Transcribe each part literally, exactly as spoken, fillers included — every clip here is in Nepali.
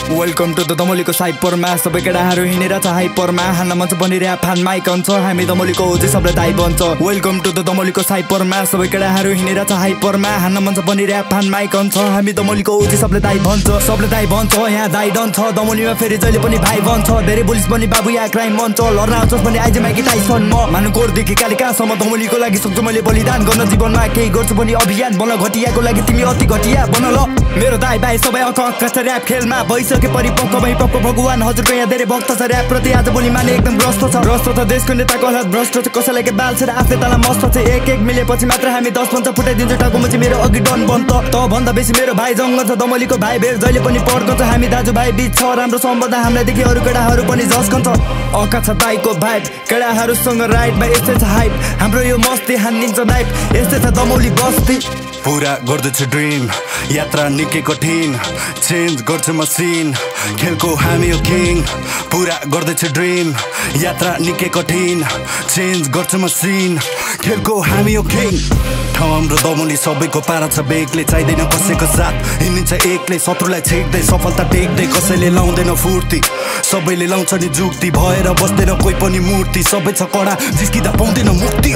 वेलकम टु द दमोलीको साइपरमा सबै केटाहरू हिँडेर छ हाइपरमा हान्न मन छ बनिरह्या फान माइक हुन्छ हामी दमोलीको ओजे सबले दाइ बन्छ वेलकम टु द दमोलीको साइपरमा सबै केटाहरू हिँडेर छ हाइपरमा हान्न मन छ बनिरह्या फान माइक हुन्छ हामी दमोलीको ओजे सबले दाइ भन्छ सबले दाइ भन्छ यहाँ दाइ डन्छ दमोलीमा फेरि जहिले पनि भाइ बन्छ धेरै पुलिस पनि बाबु या क्राइम मन्छ लड्न आउँछस् भने आइज माइकी टाइसन म मानुकोटदेखि कालिकासम्म दमोलीको लागि सक्छु मैले बलिदान गर्न जीवनमा केही गर्छु पनि अभियान बन घटियाको लागि तिमी अति घटिया बन ल मेरो दाइ भाइ सबै अक अक छ र्याप खेलमा भइसके परिपक्व भई पक्व भगवान हजुरको यहाँ धेरै भक्त छ र्याप प्रति आज भोलि माने एकदम भ्रष्ट छ भ्रष्ट छ देशको नेताको हालत भ्रष्ट छ कसैलाई के बाल छ र आफ्नै तला मस्त छ एक एक मिलेपछि मात्र हामी दस पन्च फुटाइदिन्छ टाको मुची मेरो अघि डन बन्त त भन्दा बेसी मेरो भाइ जङ्ग छ दमोलीको भाइ भेट जहिले पनि पड्कन्छ हामी दाजुभाइ बिच छ राम्रो सम्बन्ध हामीलाई देखि अरू केटाहरू पनि झस्कन्छ अका छ दाइको भाइब केटाहरूसँग राइडमा यस्तै छ हाइप हाम्रो यो मस्ती हानिन्छ नाइट यस्तै छ दमोली बस्ती पूरा गर्दैछु ड्रिम यात्रा निकै कठिन चेन्ज गर्छु मसिन खेलको हामी हो किङ पूरा गर्दैछु ड्रिम यात्रा निकै कठिन चेन्ज गर्छु मसिन खेलको हामी हो किङ ठाउँ हाम्रो दमोली सबैको पारा छ बेगले चाहिँदैन कसैको साथ हिँडिन्छ एक्लै शत्रुलाई छेक्दै सफलता टेक्दै कसैले लाउँदैन फुर्ती सबैले लाउँछ नि जुक्ति भएर बस्दैन कोही पनि मूर्ति सबै छ कडा जिस्किँदा पाउँदैन मुक्ति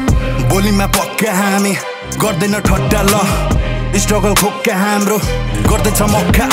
बोलीमा पक्का हामी गर्दैन ठट्टा ल स्ट्रगल खोक्का हाम्रो गर्दैछ मक्का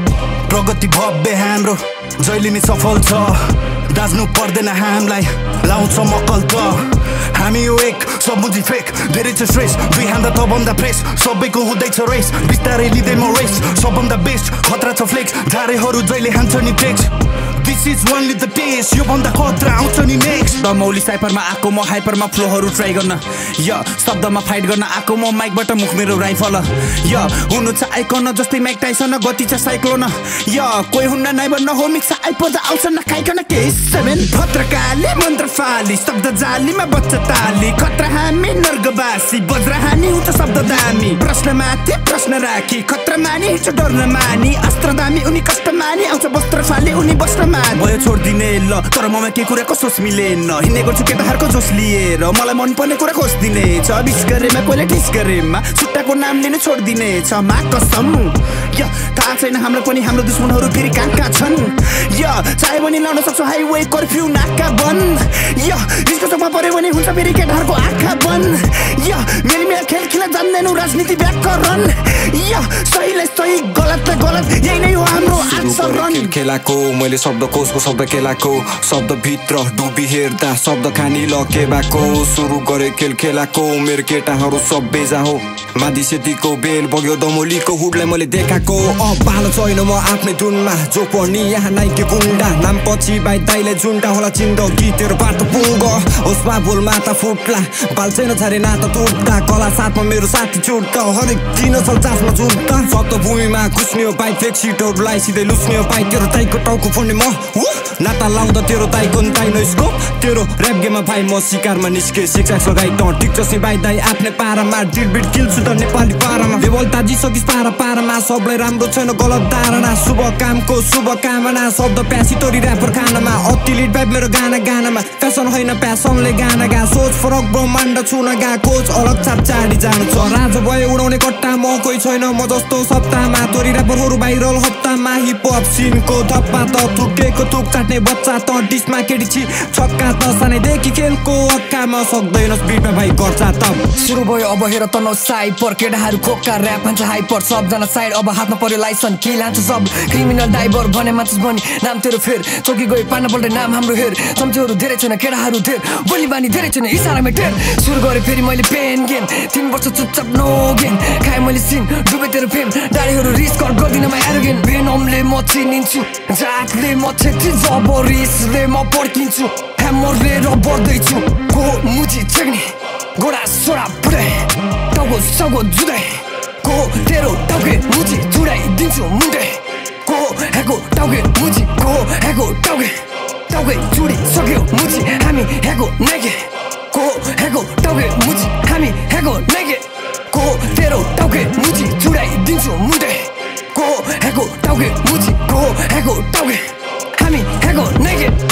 प्रगति भव्य हाम्रो जहिले नि सफल छ दाज्नु पर्दैन हामीलाई लाउँछ मक्कल त हामी यो एक सबुजी फेक धेरै छ स्ट्रेस दुई हान्दा तभन्दा प्रेस सबैको हुँदैछ रेस बिस्तारै लिँदै म रेस सबभन्दा बेस्ट खतरा छ फ्लेक्स झारेहरू जहिले हान्छ नि text This is only the taste यो भन्दा खतरा आउँछ नि नेक्स्ट दमोली साइपरमा आएको म हाइपरमा फ्लोहरू ट्राई गर्न य शब्दमा फाइट गर्न आएको म माइकबाट मुख मेरो राइफल य हुनु छ आइकन जस्तै माइक टाइसन गति छ साइक्लोन य कोही हुन्न नाइ भन्न हो मिक्स आइपर्दा आउँछ नखाइकन के सेभेन भद्रकाली मन्त्र फाली शब्द जालीमा बच्चा ताली खतरा हामी नर्गवासी बज्र हानी हुन्छ शब्द दामी प्रश्न माथि प्रश्न राखी खतरा मानी हिँड्छ डर नमानी अस्त्र दामी उनी कष्ट मानी आउँछ वस्त्र फाली उनी वस्त्र भयो छोडिदिने ल तर ममा के कुराको सोच मिलेन हिँड्ने गर्छु केटाहरूको जोस लिएर मलाई मन पर्ने कुरा खोजिदिने छ बिस गरेमा कोहीले ठिस गरेमा सुट्टाको नाम लिनु छोडिदिने छ मा कसम य थाहा छैन हाम्रो पनि हाम्रो दुश्मनहरू फेरि कहाँ कहाँ छन् य चाहे पनि लाउन सक्छौ हाइवे कर्फ्यू नाका बन य यसको चोकमा पऱ्यो भने हुन्छ फेरि केटाहरूको आँखा बन य मेरी मेरा खेल खेला जान्दैनौ राजनीति व्याकरण य सहीलाई सही गलतलाई गलत यही नै हो हाम्रो आचरण खेलाको मैले शब्द कोषको शब्द केलाको शब्द भित्र डुबी हेर्दा शब्द खानी लकेबाको सुरु गरे खेल खेलाको मेरो केटाहरू सब बेजा हो माथि सेतीको बेल बग्यो दमोलीको हुडलाई मैले देखाएको अब पालो छैन म आफ्नै धुनमा जो पर्ने यहाँ नाइके गुन्डा नाम पछि भाइ दाइलाई जुन्टा होला जिन्दगी तेरो बाटो पुङ्ग उसमा बोल माता फुट्ला बाल छैन छारे नाता टुट्दा कला साथमा मेरो साथी छुट्टा हरेक दिन छ चासमा जुट्दा शब्द भूमिमा घुस्ने हो बाइक फेक सिटहरूलाई सिधै लुस्ने हो बाइक तेरो टाइको टाउको फोड्ने म नाता लाउँदा तेरो दाइको दाइ नस्को तेरो ऱ्याप गेममा भाइ म शिकारमा निस्के शिक्षा लगाइ त ठिक छ सी भाइ दाइ आफ्नै पारामा डिडबिट किल्छु त नेपाली पारामा लेभल ताजी सकिस पारा पारामा सबलाई राम्रो छैन गलत धारणा शुभ कामको शुभ कामना शब्द प्यासी तोरी ऱ्यापर खानामा अति लिड भाइब मेरो गाना गानामा फेसन होइन प्यासनले गाना गा सोच फरक ब्रह्माण्ड छुन गा कोच अलग छाप चाडी जानु छ राजा भयो उडाउने कट्टा म कोही छैन म जस्तो सप्ताहमा तोरी ऱ्यापरहरू भाइरल हप्तामा हिपहप सिनको थप्पा त थुकेको थुक चाट्ने बच्चा त डिसमा केटी छि छक्का त सानैदेखि खेलको अक्कामा सक्दैनस् बिटमा भाइ गर्छ त सुरु भयो अब हेर त न साइपर केटाहरू खोक्का ऱ्याप हान्छ हाइपर सबजना साइड अब हातमा पर्यो लाइसन के लान्छ सब क्रिमिनल ड्राइभर भने मान्छस् बनी नाम तेरो फेर चौकी गयो पार्न पल्टे नाम हाम्रो हेर सम्झेहरू धेरै छैन केटाहरू धेर बोली बानी धेरै छैन इसारामै टेर सुरु गरेँ फेरि मैले पेन गेम तिन वर्ष चुपचाप नो गेम खाएँ मैले सिन डुबे तेरो फेम डाडीहरू रिस्क गर्दिन म एरोगेन भेनमले म चिनिन्छु जातले म छेत्री जब रिसले म पर्किन्छु ह्यामरले र बढ्दैछु को मुजी छेक्ने गोडा सोडा पुरै टाउको साउको जुदाइ को तेरो टाउके मुजी जुडाइदिन्छु मुन्डे को ह्याको टाउके मुजी को ह्याको टाउके टाउके जुडी सक्यो मुजी हामी ह्याको नाइके को ह्याको टाउके मुजी हामी ह्याको नाइके को तेरो टाउके मुजी जुडाइदिन्छु मुन्डे को ह्याको टाउके मुजी को ह्याको टाउके हामी ह्याको नाइके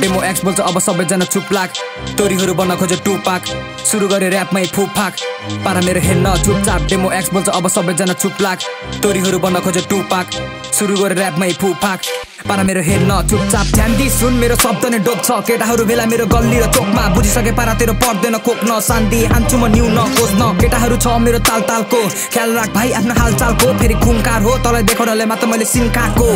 डेमो एक्स बोल्छ अब सबैजना चुप लाग तोरीहरू बन्न खोजे टु पाक सुरु गरे ऱ्यापमै फुफाक पारा मेरो हेर्न चुपचाप डेमो एक्स बोल्छ अब सबैजना चुप लाग तोरीहरू बन्न खोजे टु पाक सुरु गरे ऱ्यापमै फुफाक पारा मेरो हेर्न चुपचाप ध्यान दि सुन मेरो शब्द नै डोप छ केटाहरू बेला मेरो गल्ली र चोकमा बुझिसके पारा तेरो पर्दैन कोक्न शान्ति हान्छु म न्यू न खोज्न केटाहरू छ मेरो ताल तालको ख्याल राख भाइ आफ्नो हालचालको फेरि खुङकार हो तँलाई देखाउनले मात्र मैले सिन खाएको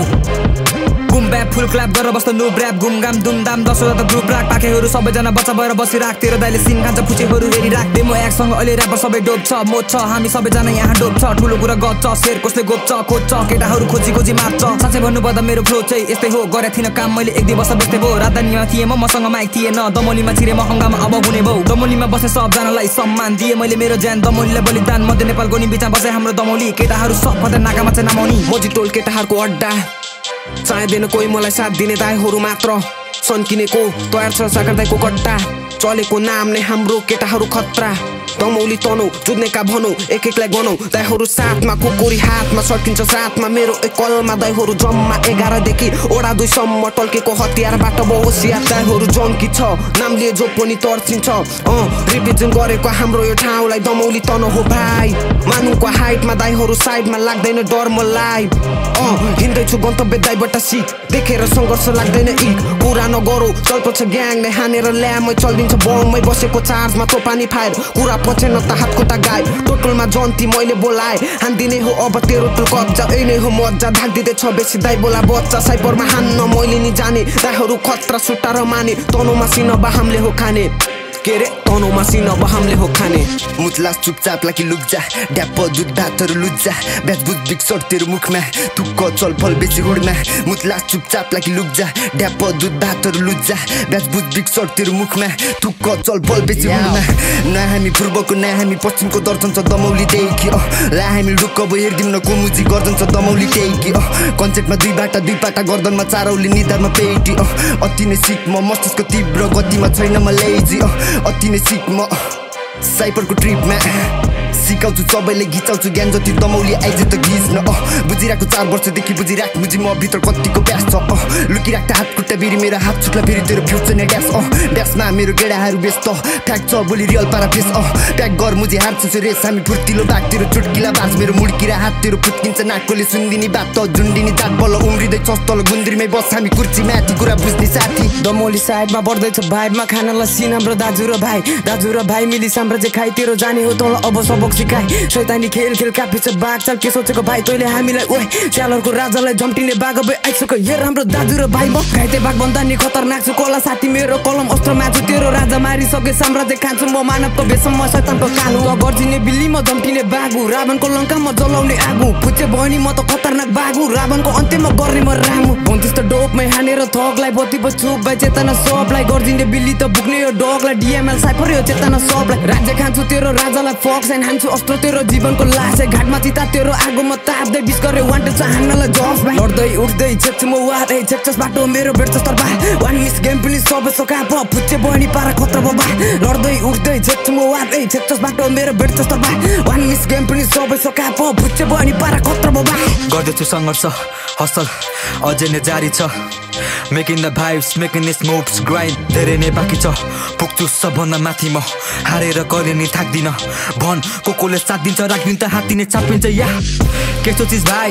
गुम ब्याप फुल क्ल्याप गरेर बस्दा नो ब्र्याप घुमघाम धुमधाम दसवटा त ग्रुप राख पाकेहरू सबैजना बच्चा भएर बसिराख तेरो दाइले सिन खान्छ फुचेहरू हेरिराख डेमो एक्ससँग अहिले ऱ्यापर सबै डोप छ मोच छ हामी सबैजना यहाँ डोप छ ठुलो कुरा गच्छ शेर कसले गोप्छ खोज्छ केटाहरू खोजी खोजी मार्छ साँच्चै भन्नुपर्दा मेरो फ्लो चाहिँ यस्तै हो गरेको थिइनँ काम मैले एक दुई वर्ष बेच्दै भयो राजधानीमा थिएँ म मसँग माइक थिएन दमोलीमा छिरे म हङ्गामा अब हुने भयो दमोलीमा बसे सबजनालाई सम्मान दिए मैले मेरो ज्यान दमोलीलाई बलिदान मध्य नेपालको नि बिचमा बसे हाम्रो दमोली केटाहरू सबभन्दा नाकामा चाहिँ नमाउने मोजी टोल केटाहरूको अड्डा चाहिँदैन कोही मलाई साथ दिने दाइहरू मात्र सन्किनेको तयार छ सागर दाइको गड्डा चलेको नाम नै हाम्रो केटाहरू खतरा दमौली तनौ जुझ्नेका भनौ एक एकलाई गनौ दाइहरू साथमा कुकुरी हातमा सड्किन्छ साथमा मेरो एक कलमा दाइहरू जम्मा एघारदेखि ओडा दुईसम्म टल्केको हतियारबाट होसियार दाइहरू जङ्की छ नाम लिए जो पनि तर्सिन्छ अँ रिप्रेजेन्ट गरेको हाम्रो यो ठाउँलाई दमौली तनौ हो भाइ मानुको हाइटमा दाइहरू साइडमा लाग्दैन डर मलाई अँ हिँड्दैछु गन्तव्य दाइबाट सिक देखेर सङ्घर्ष लाग्दैन इक कुरा नगरौ चल्छ ग्याङ नै हानेर ल्यामै चल्दिन्छ बममै बसेको चार्जमा तोपानी फायर कुरा पछेन त हातखुट्टा गाए टोटलमा जन्ती मैले बोलाए हान्दिने हो अब तेरो तुल कब्जा यही नै हो मजा ढाक्दिँदै छ बेसी दाइ बोला बच्चा साइपरमा हान्न मैले नि जाने दाइहरू खतरा सुट्टा र माने तनोमा सिन बाहामले हो खाने के रे तनोमा सिन बाहामले हो खाने मुतला चुपचाप लाकी लुक्जा ड्याप दुध भातहरू लुज्जा ब्याच बुझ बिग सर्ट तेरो मुखमा तुक्क चल फल बेसी गुडमा मुतला चुपचाप लाकी लुक्जा ड्याप दुध भातहरू लुज्जा ब्याच बुझ बिग सर्ट तेरो मुखमा तुक्क चल फल बेसी गुडमा न हामी पूर्वको न हामी पश्चिमको दर्शन छ दमौली देखि अ ला हामी रुक्क भयो हेर्दिम न कोमुजी गर्दन छ दमौली टेकी अ कन्सेप्टमा दुई बाटा दुई पाटा गर्दनमा चारौली निधारमा पेटी अ अति नै सिक म मस्तिष्क तीव्र गतिमा छैन म लेजी अ अति नै सिक म साइपरको ट्रिपमा सिकाउँछु सबैले घिचाउँछु ज्ञान जति दमौली आइज त घिच्न अँ बुझिरहेको चार वर्षदेखि बुझिराख बुझी म भित्र कतिको प्यास छ अँ लुकिराख्दा हात खुट्टा बिरी मेरो हात छुट्ला फेरि तेरो फ्युचर नै ड्यास अँ ड्यासमा मेरो गेडाहरू व्यस्त फ्याक छ बोली रियल पारा फेस अँ प्याक गर मुझे हार्छु रेस हामी फुर्तिलो बाघ तेरो चुटकिला बाज मेरो मुड्किरा हात तेरो फुत्किन्छ नाकले सुन्दिनी बात त झुन्डिनी जात बल्ल उम्रिँदै छस् तल गुन्द्रीमै बस हामी कुर्ची माथि कुरा बुझ्ने साथी दमौली साइडमा बढ्दैछ भाइबमा खानालाई सिन हाम्रो दाजु र भाइ दाजु र भाइ मिली साम्राज्य खाइ तेरो जाने हो तल अब सबक सिकाइ शैतानी खेल खेल काफी छ बाघ चल के सोचेको भाइ तैले हामीलाई ओए च्यालरको राजालाई झम्टिने बाघ अब आइसक्यो हेर हाम्रो दाजु र भाइ म घाइते बाघ भन्दा नि खतरनाक छु कोला साथी मेरो कलम अस्त्र माछु तेरो राजा मारिसके साम्राज्य खान्छु म मानवको बेसम्म शैतानको कालो त गर्जिने बिल्ली म झम्टिने बाघु रावणको लङ्का म जलाउने आगु फुचे बहनी म त खतरनाक बाघु रावणको अन्त्यमा गर्ने म रामु भन्थिस् त डोपमै हानेर थकलाई बत्ती बच्छु भाइ चेतना सबलाई गर्जिने बिल्ली त बुक्ने यो डगलाई डिएमएल साइफर यो चेतना सबलाई राज्य खान्छु तेरो राजालाई फक्स एन्ड हान्छु अस्त्र तेरो जीवनको लास घाटमा चिता तेरो आगोमा ताप्दै बिस गरे वान्टेड छ हान्नलाई जफ भाइ लड्दै उठ्दै छेक्छु म वाट ए छेक्छस बाटो मेरो भेट्छ तर्बा वान मिस गेम पनि सबै सका प फुच्चे बहनी पारा खतरा बाबा लड्दै उठ्दै छेक्छु म वाट ए छेक्छस बाटो मेरो भेट्छ तर्बा वान मिस गेम पनि सबै सका प फुच्चे बहनी पारा खतरा बाबा गर्दैछु सङ्घर्ष हसल अझै नै जारी छ making the vibes making this moves grind धेरै नै बाँकी छ पुग्छु सबभन्दा माथि म हारेर कहिले नि थाक्दिनँ भन को कोले साथ दिन्छ राखिदिन्छ त हात्ती नै चापिन्छ या के सोचिस् भाइ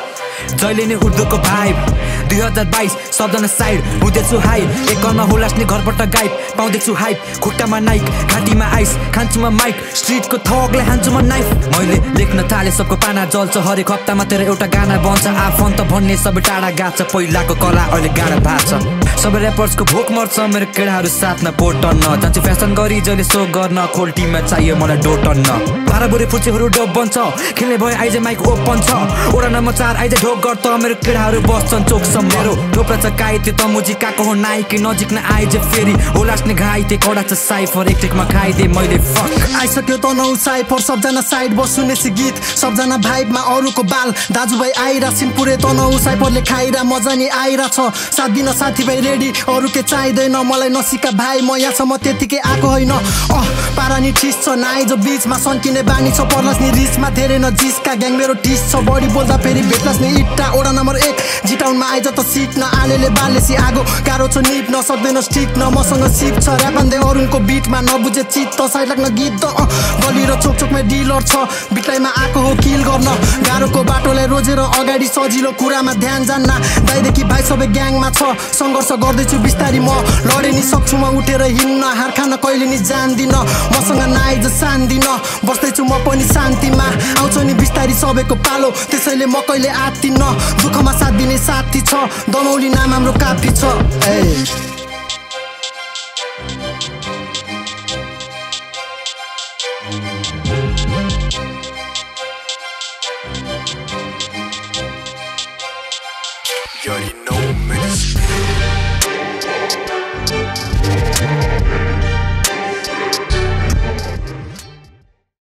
जहिले नै उर्दूको भाइब दुई हजार बाइस सबजना साइड हुँदैछु हाई एकमा होलास्ने घरबाट गाइड पाउँदैछु हाइप खुट्टामा नाइक घाँटीमा आइस खान्छु म माइक स्ट्रिटको थगलाई हान्छु म नाइफ मैले लेख्न थाले सबको पाना जल्छ हरेक हप्तामा तेरो एउटा गाना बन्छ आफन्त भन्ने सबै टाढा गाछ पहिलाको कला अहिले गाडा भएको छ सबै ऱ्यापर्सको भोक मर्छ मेरो केडाहरू साथमा पोटन्न जान्छु फ्यासन गरी जहिले सो गर्न खोल टिममा चाहियो मलाई डोटन्न बाह्र बुढे फुच्चेहरू डब बन्छ खेल्ने भयो आइज माइक ओपन छ ओडा नम्बर चार आइज ढोक गर्छ मेरो केडाहरू बस्छन् चोकसम्म मेरो थोप्रा छ काइते त मुजी काको हो नाइके नजिक न आइज फेरि होलास्ने घाइते कडा छ साइफर एक टेकमा खाइदे मैले फक आइसक्यो त नौ साइफर सबजना साइड बसुनेसी गीत सबजना भाइबमा अरूको बाल दाजुभाइ आइरा सिनपुरे त नौ साइफरले खाइरा मजा नि आइरा छ साथ दिन साथीभाइ रेडी अरू के चाहिँदैन मलाई नसिका भाइ म यहाँसम्म त्यतिकै आएको होइन अह पारा नि ठिस छ नाइ जो बिचमा सन्किने बानी छ पर्लास नि रिसमा धेरै नजिस्का ग्याङ मेरो ठिस छ बढी बोल्दा फेरि भेट्लास नि इट्टा ओडा नम्बर एक जिटाउनमा आइज त सिक्न आलेले बालेसी आगो गाह्रो छ निप्न सक्दैन स्टिक न मसँग सिप छ ऱ्यापान्दै अरूको बिटमा नबुझे चित्त साइड लाग्न गीत त गली र चोक चोकमै डिलर छ बिटलाइमा आएको हो किल गर्न गाह्रोको बाटोलाई रोजेर अगाडि सजिलो कुरामा ध्यान जान्न दाइदेखि भाइ सबै ग्याङमा छ सङ्घर्ष गर्दैछु बिस्तारी म लडे नि सक्छु म उठेर हिँड्न हार खान कहिले नि जान्दिन मसँग नाइज सान्दिन बस्दैछु म पनि शान्तिमा आउँछ नि बिस्तारी सबैको पालो त्यसैले म कहिले आत्तिन्न दुःखमा साथ दिने साथी छ दमौली नाम हाम्रो काफी छ ए